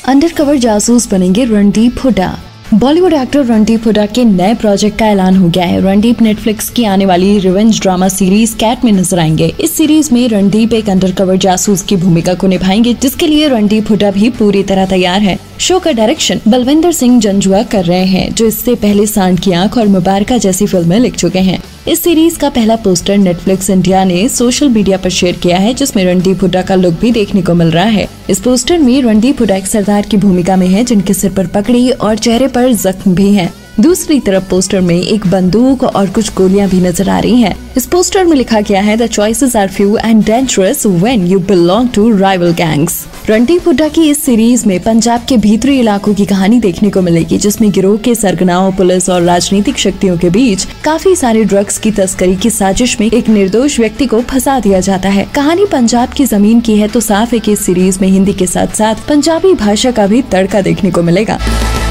Undercover जासूस बनेंगे Randeep Hooda. Bollywood actor Randeep Hooda के नए प्रोजेक्ट का ऐलान हो गया है। रणदीप नेटफ्लिक्स की आने वाली रिवेंज ड्रामा सीरीज कैट में नजर आएंगे। इस सीरीज में रणदीप एक अंडरकवर जासूस की भूमिका को निभाएंगे, जिसके लिए रणदीप हुड्डा भी पूरी तरह तैयार है। शो का डायरेक्शन बलविंदर सिंह जंजुआ कर रहे हैं, जो इससे पहले सांड की आंख और मुबारका जैसी फिल्में लिख चुके हैं। इस सीरीज का पहला पोस्टर नेटफ्लिक्स इंडिया ने सोशल मीडिया पर शेयर किया है, जिसमें रणदीप हुड्डा का लुक भी देखने को मिल रहा है। इस पोस्टर में रणदीप हुड्डा एक सरदार की भूमिका में है, जिनके सिर पर पगड़ी और चेहरे पर जख्म भी हैं। दूसरी तरफ पोस्टर में एक बंदूक और कुछ गोलियां भी नजर आ रही हैं। इस पोस्टर में लिखा गया है, the choices are few and dangerous when you belong to rival gangs. Randeep Hooda की इस सीरीज में पंजाब के भीतरी इलाकों की कहानी देखने को मिलेगी, जिसमें गिरोह के सरगनाओं, पुलिस और राजनीतिक शक्तियों के बीच काफी सारे ड्रग्स की तस्करी की साजिश में एक निर्दोष व्यक्ति को फंसा दिया जाता है। कहानी पंजाब की जमीन की है, तो साफ है कि इस सीरीज में हिंदी के साथ साथ पंजाबी भाषा का भी तड़का देखने को मिलेगा।